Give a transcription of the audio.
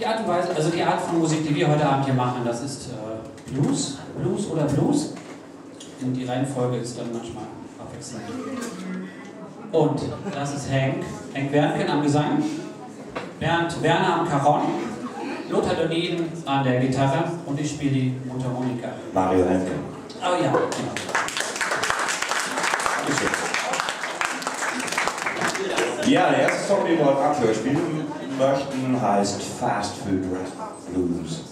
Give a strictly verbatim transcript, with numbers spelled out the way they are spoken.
Die Art und Weise, also die Art von Musik, die wir heute Abend hier machen, das ist äh, Blues, Blues oder Blues. Und die Reihenfolge ist dann manchmal abwechselnd. Und das ist Henk, Henk Wernken am Gesang, Bernd Werner am Cajon, Lothar Donin an der Gitarre und ich spiele die Mundharmonika. Mario Henke. Oh ja, genau. Ja, der erste Song, den wir heute Abend spielen möchten, heißt Fast Food Blues.